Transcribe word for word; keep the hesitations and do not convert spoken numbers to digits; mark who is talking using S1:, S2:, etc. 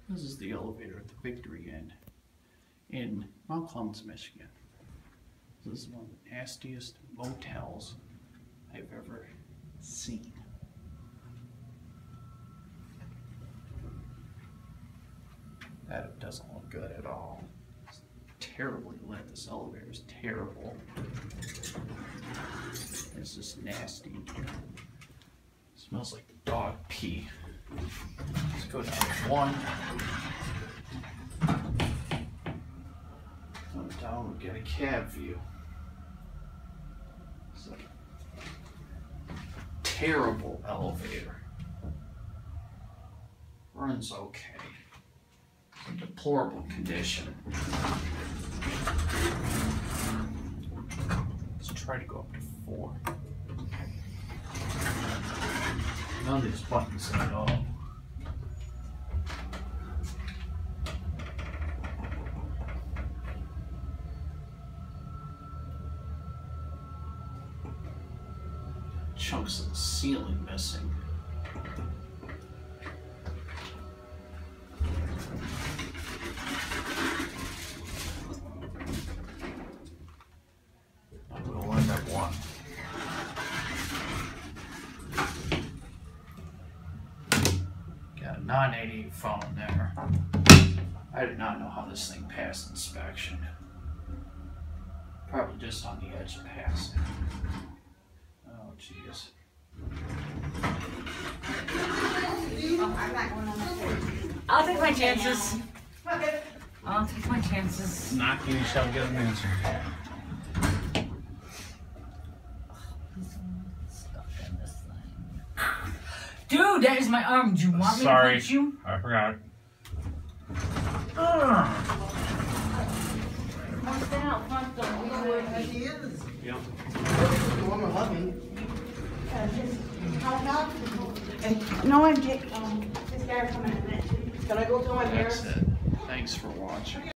S1: This is the elevator at the Victory Inn in Mount Clemens, Michigan. This is one of the nastiest motels I've ever seen. That doesn't look good at all. It's terribly lit. This elevator is terrible. It's just nasty. It smells like dog pee. Let's go down to one. Go down and get a cab view. It's a terrible elevator. Runs okay. It's in deplorable condition. Let's try to go up to four. None of these buttons at all. Chunks of the ceiling missing. I'm going to end up one. Got a nine eighty phone there. I did not know how this thing passed inspection. Probably just on the edge of passing. Oh, jeez.
S2: I'll take my chances. I'll take my chances.
S3: Knock you shall get an answer.
S2: Stuck in this thing. Dude, that is my arm. Do you want me
S3: Sorry.
S2: to punch you?
S3: I forgot.
S2: Stay out front though.
S4: He is.
S1: Yep.
S4: You want to hug me?
S5: No one, um, this guy coming in. Can I go to my hair?
S1: That's it. Thanks for watching.